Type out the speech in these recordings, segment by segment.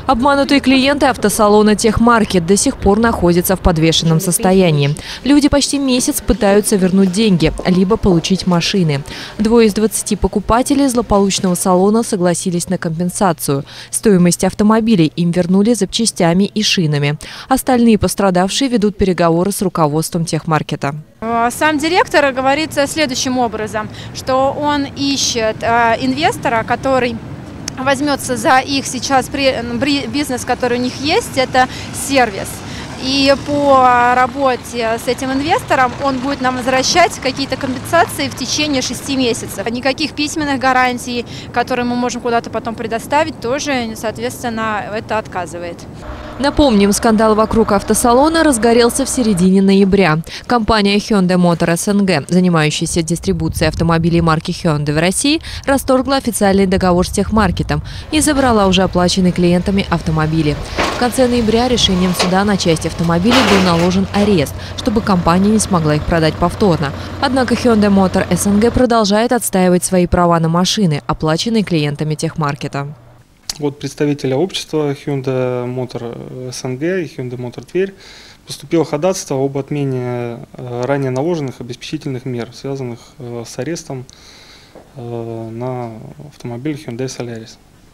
Обманутые клиенты автосалона «Техмаркет» до сих пор находятся в подвешенном состоянии. Люди почти месяц пытаются вернуть деньги, либо получить машины. 2 из 20 покупателей злополучного салона согласились на компенсацию. Стоимость автомобилей им вернули запчастями и шинами. Остальные пострадавшие ведут переговоры с руководством «Техмаркета». Сам директор говорит следующим образом, что он ищет инвестора, который возьмется за их сейчас бизнес, который у них есть, это сервис. И по работе с этим инвестором он будет нам возвращать какие-то компенсации в течение 6 месяцев. Никаких письменных гарантий, которые мы можем куда-то потом предоставить, тоже, соответственно, это отказывает. Напомним, скандал вокруг автосалона разгорелся в середине ноября. Компания Hyundai Motor СНГ, занимающаяся дистрибуцией автомобилей марки Hyundai в России, расторгла официальный договор с Техмаркетом и забрала уже оплаченные клиентами автомобили. В конце ноября решением суда на часть автомобилей был наложен арест, чтобы компания не смогла их продать повторно. Однако Hyundai Motor СНГ продолжает отстаивать свои права на машины, оплаченные клиентами Техмаркета. От представителя общества Hyundai Motor СНГ и Hyundai Motor Тверь поступило ходатайство об отмене ранее наложенных обеспечительных мер, связанных с арестом на автомобиль Hyundai Solaris.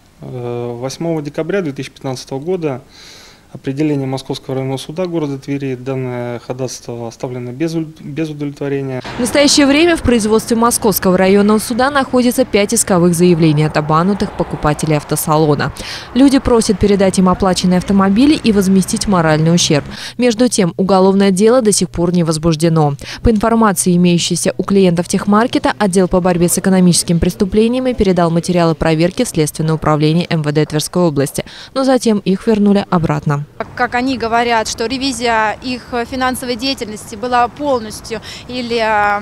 8 декабря 2015 года определение Московского районного суда города Твери данное ходатайство оставлено без удовлетворения. В настоящее время в производстве Московского районного суда находится 5 исковых заявлений от обманутых покупателей автосалона. Люди просят передать им оплаченные автомобили и возместить моральный ущерб. Между тем, уголовное дело до сих пор не возбуждено. По информации, имеющейся у клиентов Техмаркета, отдел по борьбе с экономическими преступлениями передал материалы проверки в Следственное управление МВД Тверской области, но затем их вернули обратно. Как они говорят, что ревизия их финансовой деятельности была полностью или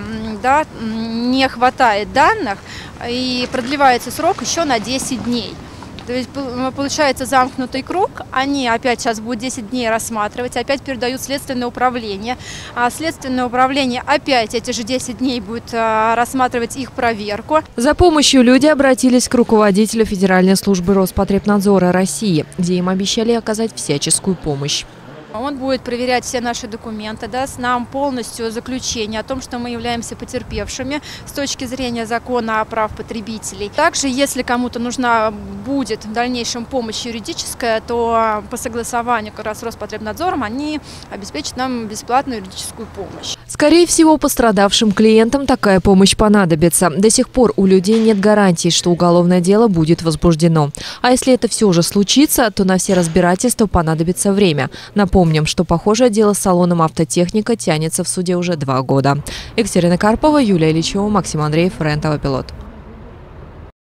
не хватает данных, и продлевается срок еще на 10 дней. То есть получается замкнутый круг, они опять сейчас будут 10 дней рассматривать, опять передают в Следственное управление, а Следственное управление опять эти же 10 дней будет рассматривать их проверку. За помощью люди обратились к руководителю Федеральной службы Роспотребнадзора России, где им обещали оказать всяческую помощь. Он будет проверять все наши документы, даст нам полностью заключение о том, что мы являемся потерпевшими с точки зрения закона о правах потребителей. Также, если кому-то нужна будет в дальнейшем помощь юридическая, то по согласованию как раз с Роспотребнадзором они обеспечат нам бесплатную юридическую помощь. Скорее всего, пострадавшим клиентам такая помощь понадобится. До сих пор у людей нет гарантий, что уголовное дело будет возбуждено. А если это все же случится, то на все разбирательства понадобится время. Напомним, что похожее дело с салоном «Автотехника» тянется в суде уже 2 года. Екатерина Карпова, Юлия Ильичева, Максим Андреев, РЕН-ТВ Пилот.